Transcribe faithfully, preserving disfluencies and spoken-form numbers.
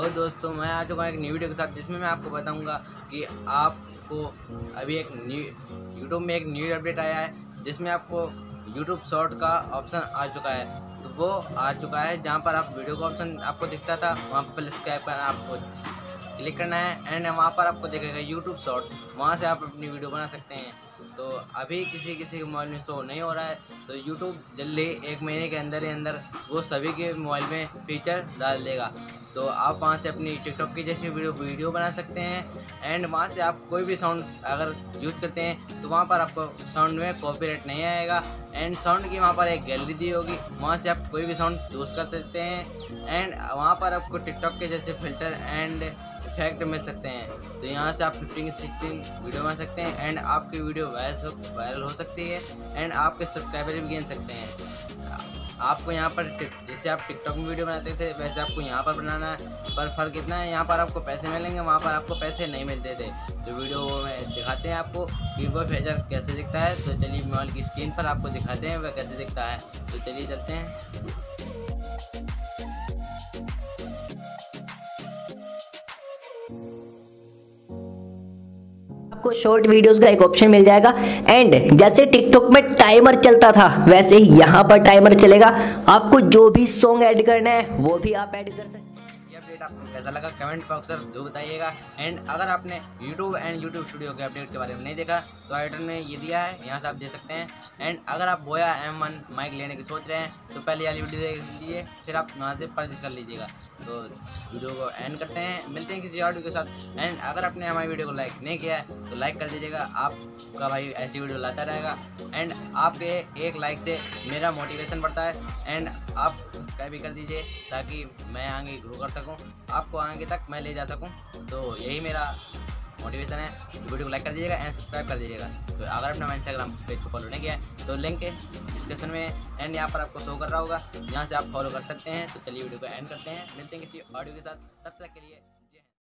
Hello दोस्तों, मैं आ चुका हूँ एक न्यू वीडियो के साथ, जिसमें मैं आपको बताऊंगा कि आपको अभी एक न्यू यूट्यूब में एक न्यू अपडेट आया है, जिसमें आपको यूट्यूब शॉर्ट का ऑप्शन आ चुका है। तो वो आ चुका है जहाँ पर आप वीडियो का ऑप्शन आपको दिखता था, वहाँ पर प्लस के आइकन आपको क्लिक करना है एंड वहाँ पर आपको दिखेगा यूट्यूब शॉर्ट। वहाँ से आप अपनी वीडियो बना सकते हैं। तो अभी किसी किसी के मोबाइल में शो नहीं हो रहा है, तो यूट्यूब जल्दी एक महीने के अंदर ही अंदर वो सभी के मोबाइल में फीचर डाल देगा। तो आप वहाँ से अपनी टिकटॉक की जैसी वीडियो वीडियो बना सकते हैं एंड वहाँ से आप कोई भी साउंड अगर यूज़ करते हैं तो वहाँ पर आपको साउंड में कॉपीराइट नहीं आएगा। एंड साउंड की वहाँ पर एक गैलरी दी होगी, वहाँ से आप कोई भी साउंड चूज़ कर सकते हैं एंड वहाँ पर आपको टिकटॉक के जैसे फिल्टर एंड इफेक्ट मिल सकते हैं। तो यहाँ से आप फिफ्टीन सिक्सटीन वीडियो बना सकते हैं एंड आपकी वीडियो वायरल हो सकती है एंड आपके सब्सक्राइबर भी गिन सकते हैं। आपको यहाँ पर जैसे आप टिकटॉक में वीडियो बनाते थे वैसे आपको यहाँ पर बनाना है, पर फ़र्क इतना है यहाँ पर आपको पैसे मिलेंगे, वहाँ पर आपको पैसे नहीं मिलते थे। तो वीडियो में दिखाते हैं आपको कि वो फीचर कैसे दिखता है। तो चलिए मोबाइल की स्क्रीन पर आपको दिखाते हैं वह कैसे दिखता है। तो चलिए चलते हैं। आपको शॉर्ट वीडियोस का एक ऑप्शन मिल जाएगा एंड जैसे टिकटॉक में टाइमर चलता था वैसे ही यहाँ पर टाइमर चलेगा। आपको जो भी सॉन्ग ऐड करना है वो भी आप ऐड कर सकते हैं। ये अपडेट आपको कैसा लगा कमेंट बॉक्स में जो बताइएगा। एंड अगर आपने यूट्यूब एंड यूट्यूब स्टूडियो के अपडेट के बारे में नहीं देखा तो आइटन में ये दिया है, यहाँ से आप देख सकते हैं। एंड अगर आप बोया एम वन माइक लेने की सोच रहे हैं तो पहले वाली वीडियो देख लीजिए, फिर आप वहाँ से परचेज कर लीजिएगा। तो वीडियो को एंड करते हैं, मिलते हैं किसी और वीडियो के साथ। एंड अगर आपने हमारी वीडियो को लाइक नहीं किया है तो लाइक कर दीजिएगा, आपका भाई ऐसी वीडियो लाता रहेगा। एंड आपके एक लाइक से मेरा मोटिवेशन बढ़ता है एंड आप सब्सक्राइब भी कर दीजिए ताकि मैं आगे ग्रो कर सकूं, आपको आगे तक मैं ले जा सकूं। तो यही मेरा मोटिवेशन है। वीडियो को लाइक कर दीजिएगा एंड सब्सक्राइब कर दीजिएगा। तो अगर आपने हमारे इंस्टाग्राम पेज को फॉलो नहीं किया है तो लिंक है डिस्क्रिप्शन में एंड यहाँ पर आपको शो कर रहा होगा, यहाँ से आप फॉलो कर सकते हैं। तो चलिए वीडियो को एंड करते हैं, मिलते हैं किसी ऑडियो के साथ, तब तक के लिए।